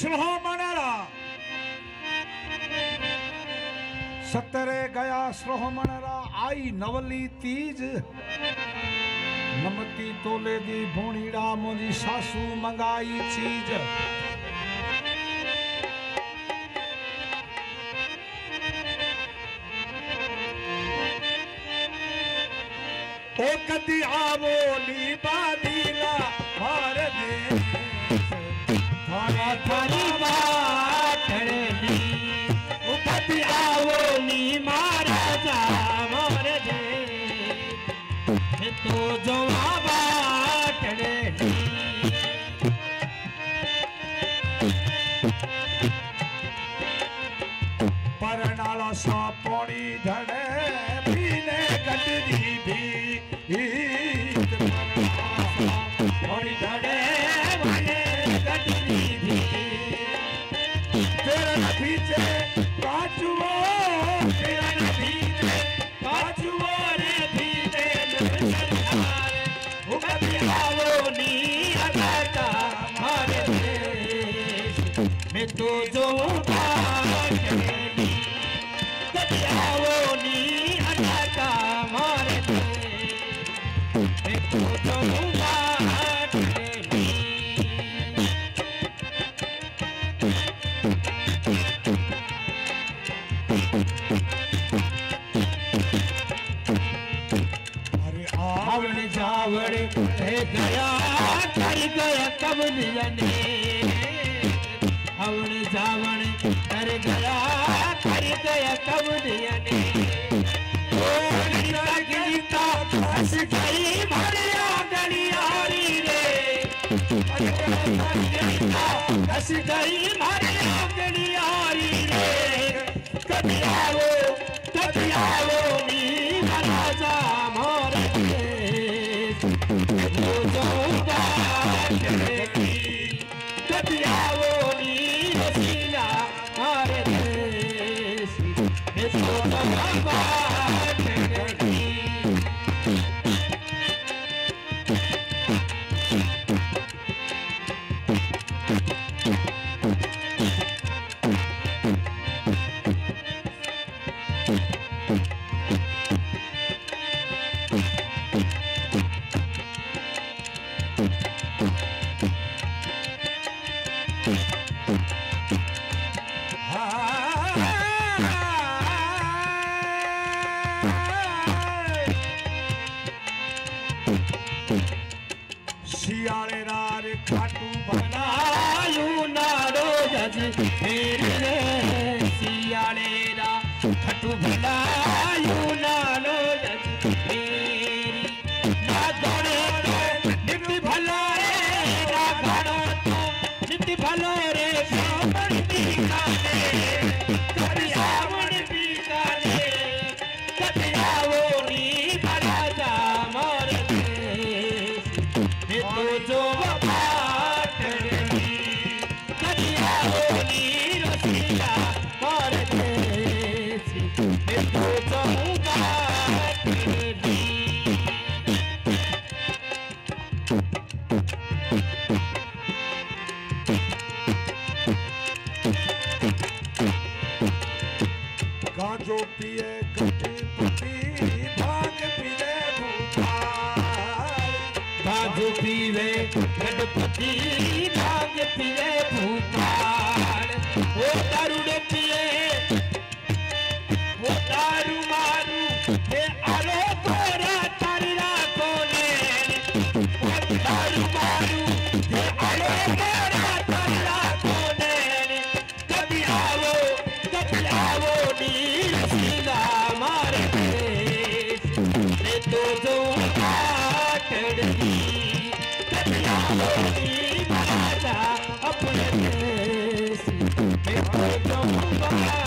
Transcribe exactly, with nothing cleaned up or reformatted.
श्रोमणरा सतरे गया श्रोमणरा आई नवली तीज नमती तोले दी भोणीड़ा मुझी सासू मंगाई चीज ओ कदी आवो नी बादीला मार दे थारा थारी बाटड़ी ओ कदी आवो नी मारा जा मार दे तो जो बाटड़ी परनाला सा पौड़ी धड़े पीने गटरी भी पौड़ी धड़े वाले गटरी भी तेरा पीछे काचुओ तेरा पीछे काचुओ रे पीछे सरकार वो कभी आवो नी अगाता मारे मैं तो जो गया कर गया कबलियने हवन जावन कर गया कर गया कबलियने ओ गीता गीता हंस गई मारिया गलियारी रे हंस गई मारिया गलियारी रे कभी आओ कभी आओ नी राजा मोर अपने देश में